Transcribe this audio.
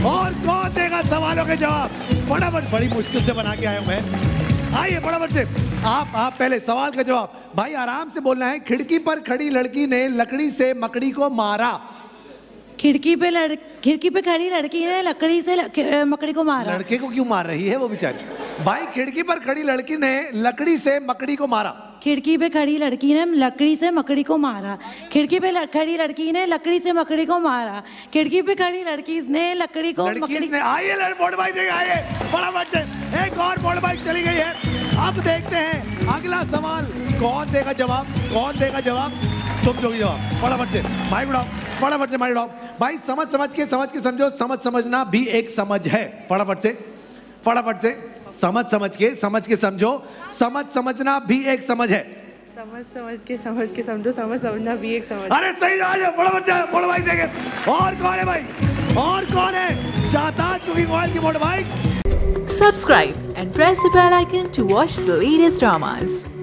और कौन देगा सवालों के जवाब? फटाफट, बड़ी मुश्किल से बना के आया हूं मैं। आइए फटाफट से, आप पहले सवाल का जवाब। भाई आराम से बोलना है। खिड़की पर खड़ी लड़की ने लकड़ी से मकड़ी को मारा। खिड़की पे खड़ी लड़की ने लकड़ी से मकड़ी को मारा। लड़के को क्यों मार रही है वो बेचारी? भाई खिड़की पर खड़ी लड़की ने लकड़ी से मकड़ी को मारा। खिड़की पे खड़ी लड़की ने लकड़ी से मकड़ी को मारा। खिड़की पे खड़ी लड़की ने लकड़ी से मकड़ी को मारा। खिड़की पे खड़ी लड़की ने लकड़ी को मकड़ी। आइए बोर्ड बाइक देगा, आइए फटाफट से। एक और बोर्ड बाइक चली गई है। अब देखते हैं अगला सवाल कौन देगा जवाब, कौन देगा जवाब? तुम दोगे जवाब। फटाफट से माइक उड़ाओ, फटाफट से माइक उड़ाओ। भाई समझ के समझो। समझना भी एक समझ है। फटाफट से समझ के समझो। समझना भी एक समझ है। समझ के समझो। समझना भी एक समझ। अरे सही जवाब। फटाफट से बोर्ड बाइक देंगे। और कौन है भाई? और कौन है? शाहताज कुकिंग ऑयल की board bike. Subscribe and press the bell icon to watch the latest dramas.